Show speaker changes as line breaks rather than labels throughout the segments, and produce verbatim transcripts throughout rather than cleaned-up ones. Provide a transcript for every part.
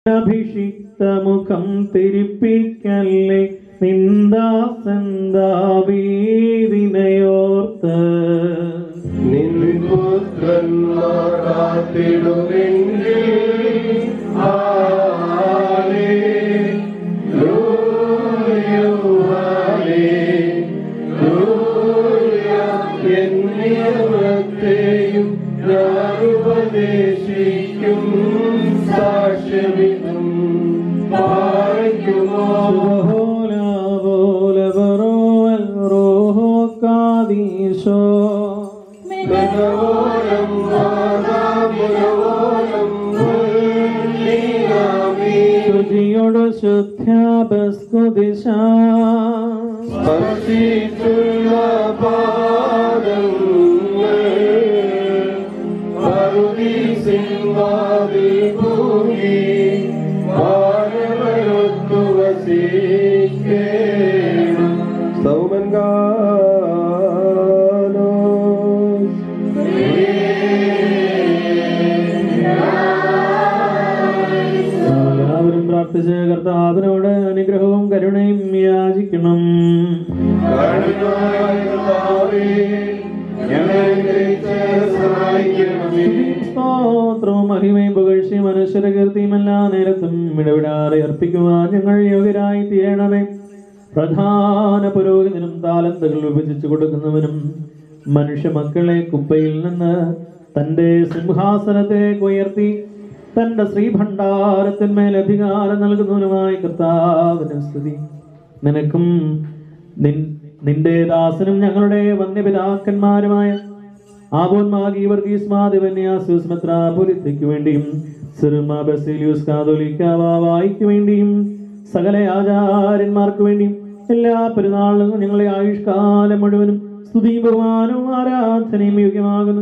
അഭിഷിക്തമുഖം തിരിപ്പിക്കല്ലേ നിന്ദാസന്താവീതിനയോർത്ത്
നിൻപുത്രന്മാർ കാത്തിടുമെങ്കിൽ എന്നിയവത്തെയും ഞാൻ ഉപദേശിക്കും സാക്ഷ്യമിതും പാലിക്കുമോ
ശുചിയോട് ശുദ്ധ്യാപസ്കുദിശ
സ്പർശിച്ചുള്ള പാദങ്ങൾ പറുദീസിൻവാതിൽ ഭൂമി വാനവരൊത്തു വസിക്കേണം സൗമൻ
പ്രാർത്ഥിച്ച് കർത്താവിനോട് അനുഗ്രഹവും കരുണയും യാചിക്കണം. സ്തോത്രവും മഹിമയും പുകഴ്ചയും മനുഷ്യരുടെ കീർത്തിയും എല്ലാ നേരത്തും ഇടവിടാതെ അർപ്പിക്കുവാൻ ഞങ്ങൾ യോഗ്യരായി തീരണമേ. പ്രധാന പുരോഹിതനും താലന്തുകൾ വിഭജിച്ചു കൊടുക്കുന്നവനും മനുഷ്യ മക്കളെ കുപ്പയിൽ നിന്ന് തന്റെ സിംഹാസനത്തെ ഉയർത്തി തന്റെ ശ്രീഭണ്ഡാരത്തിന്മേൽ അധികാരം നൽകുന്നവനുമായ കർത്താവിന് സ്തുതി. നിനക്കും നിന്റെ ദാസനും ഞങ്ങളുടെ വന്യപിതാക്കന്മാരുമായ ആബോന്മാഗി വർഗീസ് മാദിവന്യാസൂസ് മെത്രാപൊലീത്തയ്ക്ക് വേണ്ടിയും സിർമ ബസേലിയൂസ് കാതോലിക്ക വാവായിക്ക് വേണ്ടിയും സകല ആചാര്യന്മാർക്ക് വേണ്ടിയും എല്ലാ പെരുന്നാളിലും ഞങ്ങളുടെ ആയുഷ്കാലം മുഴുവനും സ്തുതിയും ബഹുമാനവും ആരാധനയും യോഗ്യമാകുന്നു.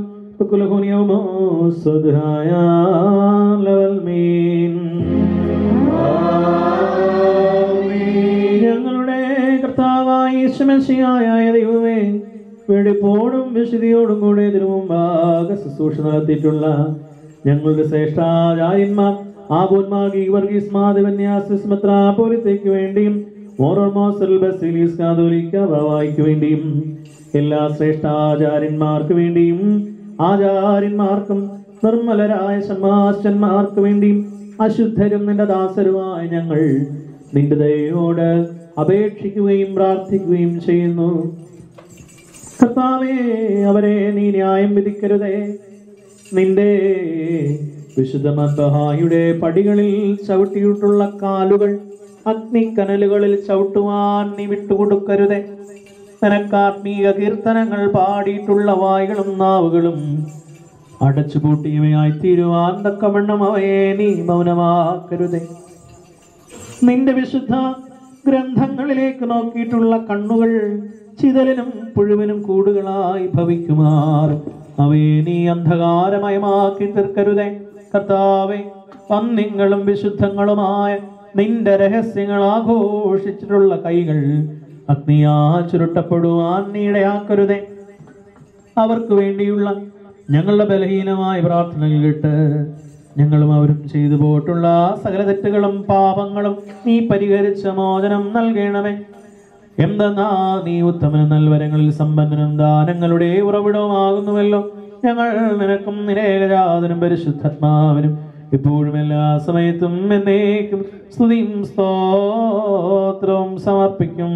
ഞങ്ങളുടെ കർത്താവായ യേശുമശിഹായ ദൈവമേ, വെടിപ്പോടും വിശുദ്ധിയോടും കൂടെ ഇതിനു മുമ്പാകെ ശുശ്രൂഷ നടത്തിയിട്ടുള്ള ഞങ്ങളുടെ ശ്രേഷ്ഠാചാര്യന്മാർ ആബോന്മാഗി വർഗീസ് മാദിവന്യാസൂസ് മെത്രാപൊലീത്തയ്ക്ക് വേണ്ടിയും മോറോമോസൽ ബസേലിയൂസ് കാതോലിക്ക വാവായിക്ക് വേണ്ടിയും എല്ലാ ശ്രേഷ്ഠാചാര്യന്മാർക്ക് വേണ്ടിയും ആചാര്യന്മാർക്കും നിർമ്മലരായ സമാജന്മാർക്ക് വേണ്ടിയും അശുദ്ധരും നിന്റെ ദാസരുമായ ഞങ്ങൾ നിന്റെ ദയയോട് അപേക്ഷിക്കുകയും പ്രാർത്ഥിക്കുകയും ചെയ്യുന്നു. കർത്താവേ, അവരെ നീ ന്യായം വിധിക്കരുതേ. നിന്റെ വിശുദ്ധ മദ്ബഹായുടെ പടികളിൽ ചവിട്ടിയിട്ടുള്ള കാലുകൾ അഗ്നിക്കനലുകളിൽ ചവിട്ടുവാൻ നീ വിട്ടുകൊടുക്കരുതേ. നിനക്കാത്മീയ കീർത്തനങ്ങൾ പാടിയിട്ടുള്ള വായുകളും നാവുകളും അടച്ചുപൂട്ടിയവയായി തീരുവാൻ തക്കവണ്ണം അവയെ നീ മൗനമാക്കരുതേ. നിന്റെ വിശുദ്ധ ഗ്രന്ഥങ്ങളിലേക്ക് നോക്കിയിട്ടുള്ള കണ്ണുകൾ ചിതലിനും പുഴുവിനും കൂടുകളായി ഭവിക്കുമാർ അവയെ നീ അന്ധകാരമയമാക്കി തീർക്കരുതേ. കർത്താവേ, വന്യങ്ങളും വിശുദ്ധങ്ങളുമായ നിന്റെ രഹസ്യങ്ങൾ ആഘോഷിച്ചിട്ടുള്ള കൈകൾ അഗ്നിയാ ചുരുട്ടപ്പെടുവാൻ നീ ഇടയാക്കരുതേ. അവർക്ക് വേണ്ടിയുള്ള ഞങ്ങളുടെ ബലഹീനമായ പ്രാർത്ഥനകൾ കേട്ട് ഞങ്ങളും അവരും ചെയ്തു പോയിട്ടുള്ള സകല തെറ്റുകളും പാപങ്ങളും നീ പരിഹരിച്ച മോചനം നൽകണമേ. എന്തെന്നാ നീ ഉത്തമനും നൽവരങ്ങളിൽ സമ്പന്നനും ദാനങ്ങളുടെ ഉറവിടവുമാകുന്നുവല്ലോ. ഞങ്ങൾ നിനക്കും നിരേകജാതനും പരിശുദ്ധാത്മാവിനും ഇപ്പോഴും എല്ലാ സമയത്തും എന്നേക്കും സ്തുതിയും സ്തോത്രവും സമർപ്പിക്കും.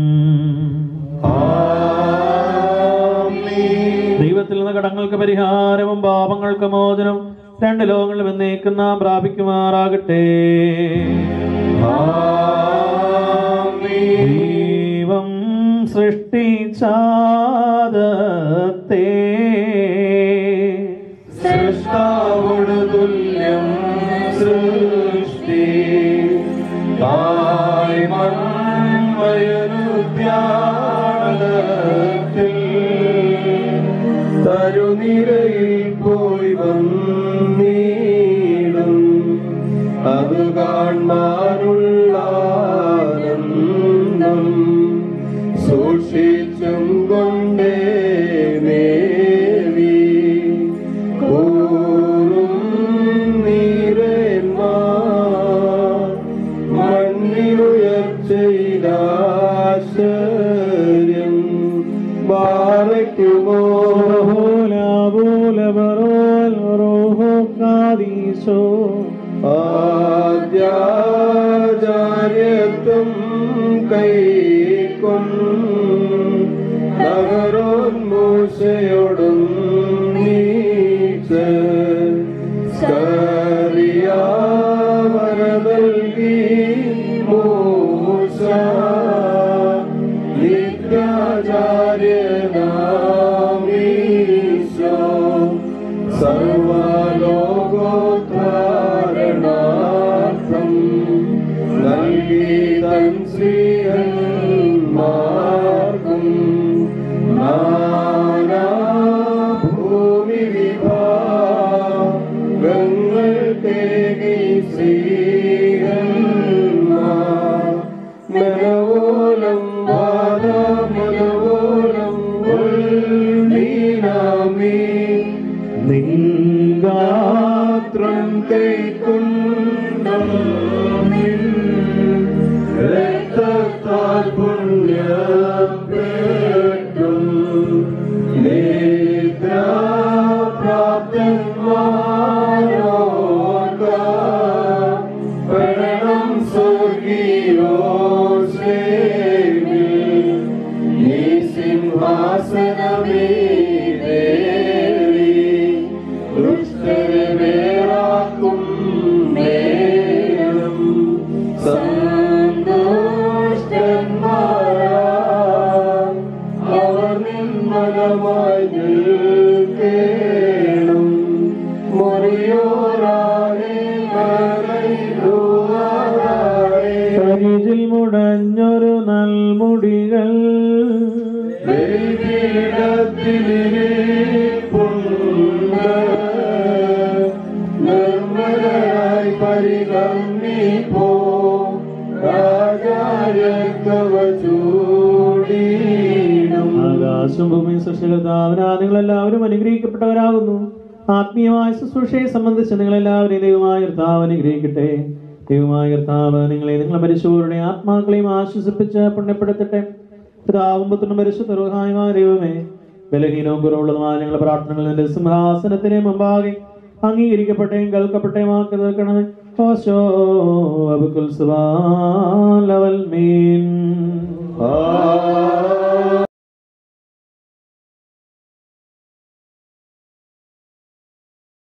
ദൈവത്തിൽ നിന്ന് കടങ്ങൾക്ക് പരിഹാരവും പാപങ്ങൾക്ക് മോചനവും രണ്ട് ലോകങ്ങളും എന്നേക്കും നാം പ്രാപിക്കുമാറാകട്ടെ. ദൈവം സൃഷ്ടിച്ചാദത്തെ
സൃഷ്ടാവോട് തുല്യം സൃഷ്ടി തായ് മൺമയനുദ്യാനത്തിൽ തരുനിരയിൽ പോയി വന്നീടും അത് കാൺമാനുള്ള ആനന്ദം സൂക്ഷിച്ചും കൊണ്ടേ മേവി കൂറും നീരന്മാർ വരനൽകി മൂസ നിത്യാചാര്യനാമീശോ സർവലോകോദ്ധാരണാർത്ഥം നൽകി തൻ ശ്രീഹന്മാർക്കും നാനാ ഭൂമി വിഭാഗങ്ങൾ തേകി ശ്രീഹന്മാർ മനവോലം വാദമനവോലം ഉൾനീനാമീ നിങ്കാത്രം കൈക്കൊണ്ടും നിൻ രക്തത്താൽ പുണ്യപ്പെട്ടു നേത്രാപ്രാപ്തന്മാരോർക്ക പ്രണം സ്വർഗീയോസ്ലേമി നീ സിംഹാസനമേറി ദുഷ്ടരെ വേറാക്കും നേരം സന്തുഷ്ടന്മാരാ അവർ നിന്മലമായി നിൽക്കേണം മുറിയോരാണേ
കരിജിൽ മുടഞ്ഞൊരു നൽമുടികൾ
നിർമ്മലരായി പരിഗമിപ്പോ രാജായത്തവ ചൂടീണം.
ആകാശം ഭൂമി സൃഷ്ടികർത്താവിനാ നിങ്ങളെല്ലാവരും അനുഗ്രഹിക്കപ്പെട്ടവരാകുന്നു. ആത്മീയമായ ശുശ്രൂഷയെ സംബന്ധിച്ച് നിങ്ങളെല്ലാവരെയും ദൈവമായ കർത്താവ് അനുഗ്രഹിക്കട്ടെ. ദൈവമായ കർത്താവ് നിങ്ങളെ നിങ്ങളെ മരിച്ചവരുടെ ആത്മാക്കളെയും ആശ്വസിപ്പിച്ച് പുണ്യപ്പെടുത്തട്ടെ. പിതാവും പുത്രനും പരിശുദ്ധ റൂഹായുമായ ദൈവമേ, ബലഹീനവും കുറവുള്ളതുമായ ഞങ്ങളുടെ പ്രാർത്ഥനകൾ നിന്റെ സിംഹാസനത്തിന് മുമ്പാകെ അംഗീകരിക്കപ്പെട്ടേയും കേൾക്കപ്പെട്ടേയും ആക്കി തീർക്കണമേ. ഓശോ അബുക്കുൽ സുബ്ഹാൻ ലവൽ മീൻ.
ആ